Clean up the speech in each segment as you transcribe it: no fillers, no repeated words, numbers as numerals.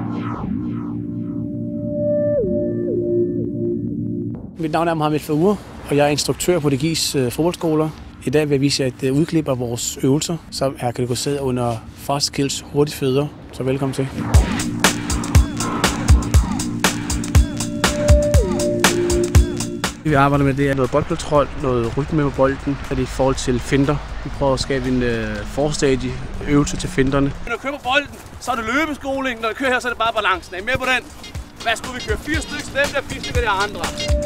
Mit navn er Mohamed Faour, og jeg er instruktør på DGI's fodboldskoler. I dag vil jeg vise jer et udklip af vores øvelser, som er kategoriseret under Fast Skills hurtigt fødder. Så velkommen til. Vi arbejder med det er noget boldkontrol, noget rytme med bolden, og det er i forhold til finter. Vi prøver at skabe en forstadie øvelse til finterne. Når du kører på bolden, så er det løbeskoling. Når du kører her, så er det bare balancen. Er I med på den? Hvad skulle vi køre? 4 stykker til dem, der 4 stykker de andre.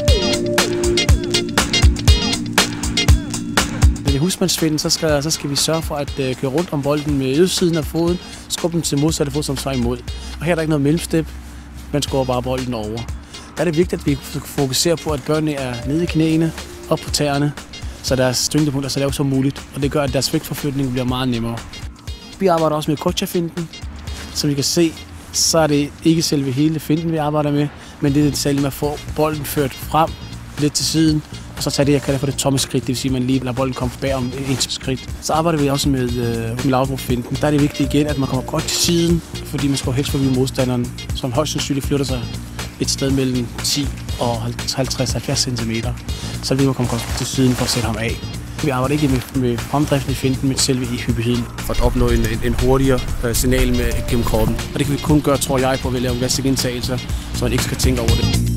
I husmandsfinden, så skal vi sørge for at køre rundt om bolden med ydersiden af foden, skubbe den til modsatte fod, som svarer imod. Og her er der ikke noget mellemstep, man skubber bare bolden over. Der er det vigtigt, at vi fokuserer på, at børnene er nede i knæene, op på tæerne, så deres tyngdepunkt er så lavt som muligt, og det gør, at deres vægtforflytning bliver meget nemmere. Vi arbejder også med Kocha-finten. Som I kan se, så er det ikke selve hele finten, vi arbejder med, men det er selv med at få bolden ført frem, lidt til siden, og så tage det, jeg kalder for det tomme skridt, det vil sige, at man lige lader bolden komme bagom et skridt. Så arbejder vi også med Laudrup-finten. Der er det vigtigt igen, at man kommer godt til siden, fordi man skal helst forbi modstanderen, som højst sandsynligt flytter sig et sted mellem 10 og 50-70 cm. Så vil man komme godt til siden for at sætte ham af. Vi arbejder ikke med fremdriften i finten, men selve i hyppigheden for at opnå en hurtigere signal gennem kroppen. Og det kan vi kun gøre, tror jeg, på at lave vaske indtagelser, så man ikke skal tænke over det.